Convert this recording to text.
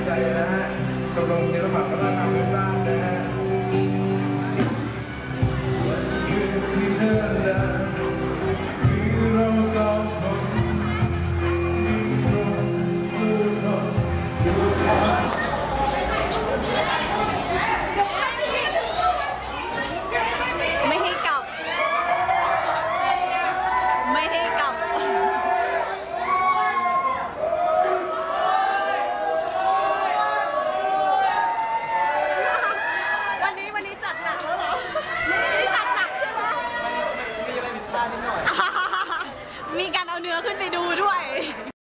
ใจนะฮะชมรมศิลปะวัฒนธรรมพื้นบ้านนะฮะวันคืนที่เนิ่นนานคือเราสองคนดิ้นรนสู้ทนอยู่ทางไม่ให้กลับไม่ให้กลับวันนี้จัดหนักแล้วเหรอนี่จัดหนักใช่ไหมมีอะไรผิดพลาดนิดหน่อยมีการเอาเนื้อขึ้นไปดูด้วย